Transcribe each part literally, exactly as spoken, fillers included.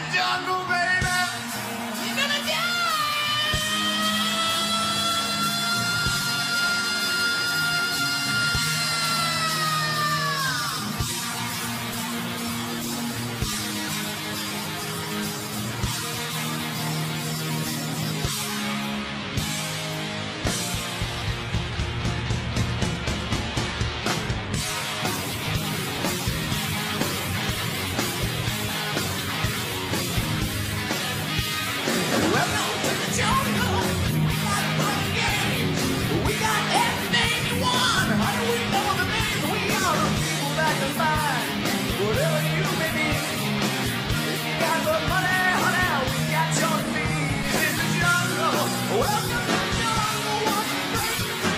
jungle, baby. You're gonna die. Welcome to the jungle. We got fun games. We got everything you want. How do we know the names? We are the people that can find whatever you may need. If you got the money, honey, we got your needs in the jungle. Welcome to the jungle. One, two, three,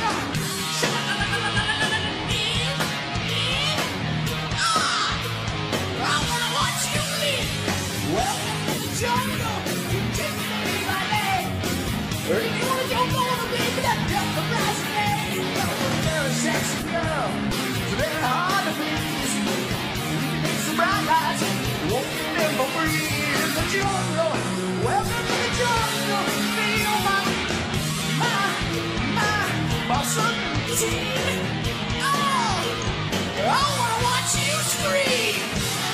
ah, I wanna watch you bleed. Welcome to the jungle. Or if you wanna jump on a baby, that jump the grass name. You're a very sexy girl. It's very hard to please. You can make some bright lights. Won't get them for free in the jungle. Welcome to the jungle. Feel my, my, my, my certainty. Oh, I wanna watch you scream.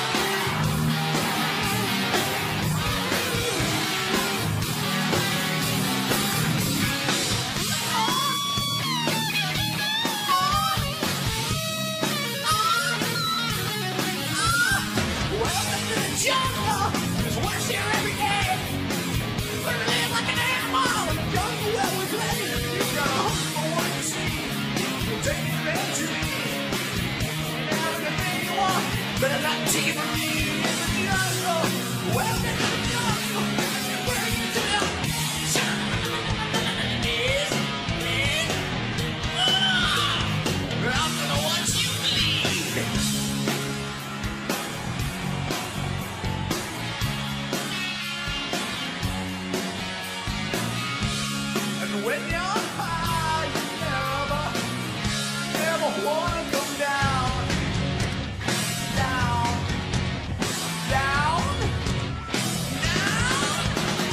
Jungle is what's here every day. We're living like an animal in the jungle where we play. You've got a hunger for what you see. You'll take advantage of me. And everything you want, better not take it from me. In the jungle, welcome to the jungle. Where you do it? I'm gonna watch you bleed. When you're high, you never, never wanna come down, down, down, down,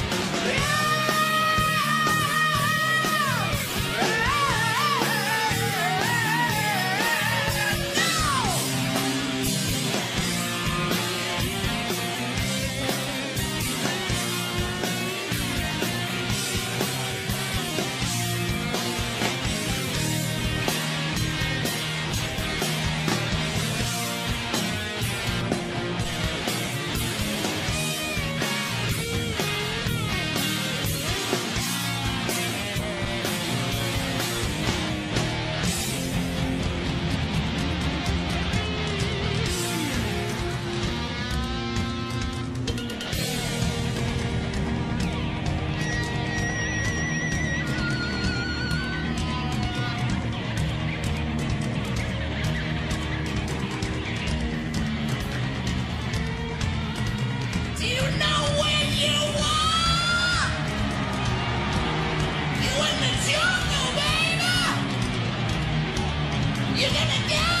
Do you know where you are? You in the jungle, baby. You're gonna die.